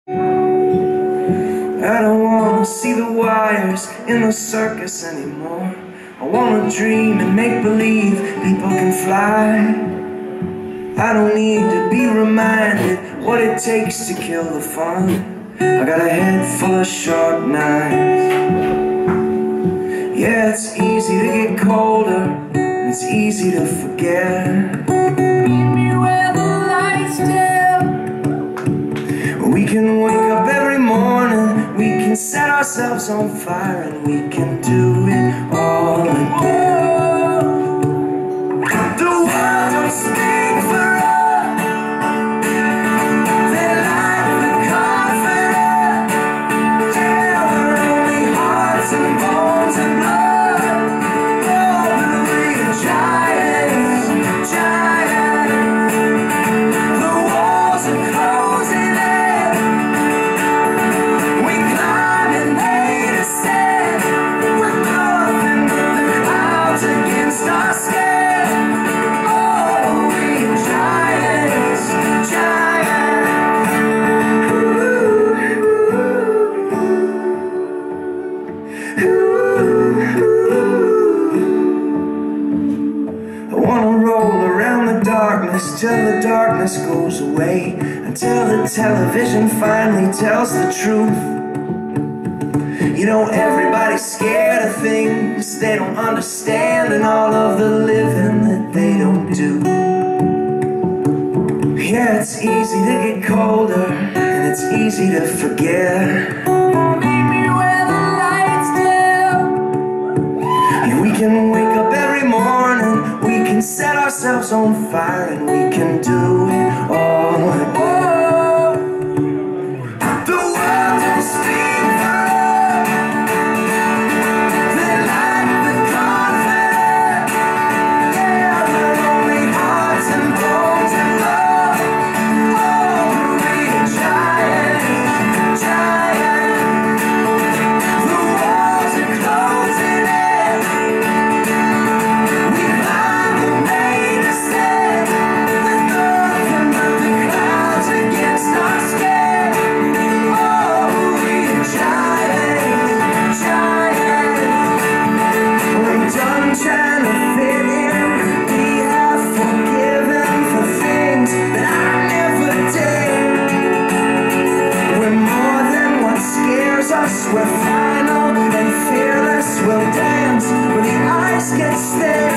I don't wanna see the wires in the circus anymore. I wanna dream and make believe people can fly. I don't need to be reminded what it takes to kill the fun. I got a head full of sharp knives. Yeah, it's easy to get colder, and it's easy to forget. Meet me where the lights dim. We can wake up every morning, we can set ourselves on fire, and we can do it all again. The world don't speak for us, they like the confident. Yeah, we're only hearts and bones and blood. Oh, but we're giants, giants. The walls are closing in. We climb and they descend. We're nothing but the clouds against our skin. I wanna roll around the darkness till the darkness goes away, until the television finally tells the truth. You know, everybody's scared of things they don't understand, and all of the living that they don't do. Yeah, it's easy to get colder, and it's easy to forget. Meet me where the lights dim. And we can wake up every morning, we can set ourselves on fire, and we can do it all again. The world don't speak for us, they like the confident. Yeah, we're only hearts and bones and love. Oh, we're giants, giants. The walls are closing in. We climb and they descend. With nothing but the clouds against our skin. Oh, we're giants, giants. We're done trying to fit in. We have forgiven for things that I never did. We're more than what scares us. We're final and fearless. We'll dance when the ice gets thin.